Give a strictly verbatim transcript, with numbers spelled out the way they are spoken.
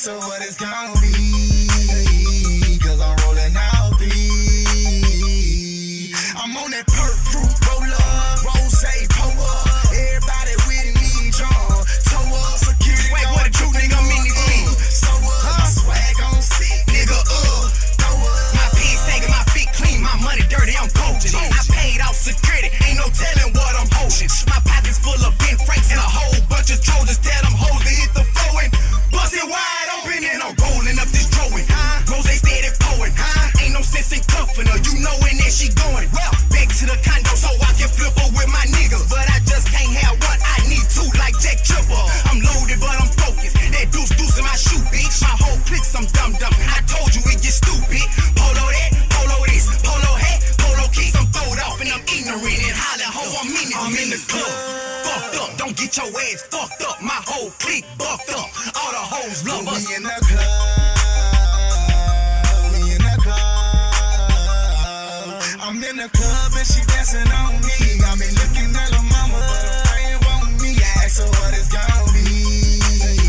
ask her what it's gonna be, cause I'm rolling out three. I'm on that perk fruit roller, rose, pour up. Everybody with me, John, toe up, security. Swag, what a true nigga, I'm in this beat. So up, my swag on sick, nigga, uh, throw up. My pants sagging, my feet clean, my money dirty, I'm poaching. I paid off security, ain't no telling what I'm holding. My pockets full of Ben Franks and a whole bunch of Trojans. Tell them hoes to hit the floor and bust it wide open. And I'm rolling up this drawing, huh? Rose steady pouring, huh? Ain't no sense in cuffing her, you knowin' that she going. Well, back to the condo so I can flip her with my niggas. But I just can't have what I need to, like Jack Tripper. I'm loaded, but I'm focused. That deuce deuce in my shoe, bitch. My whole clique some dumb dumb. I told you it get stupid. Polo that, polo this, polo hat, polo keys. I'm throwed off and I'm ignorant and holler ho. I'm in it. I'm in the club. Fucked up, don't get your ass fucked up. My whole clique bucked up. All the hoes love us. We in the club, we in the club. I'm in the club and she dancing on me. Got me looking at her mama, but her friend want me. I asked her what it's gonna be,